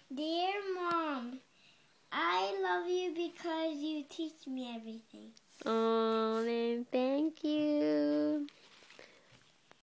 Dear Mom, I love you because you teach me everything. Oh, thank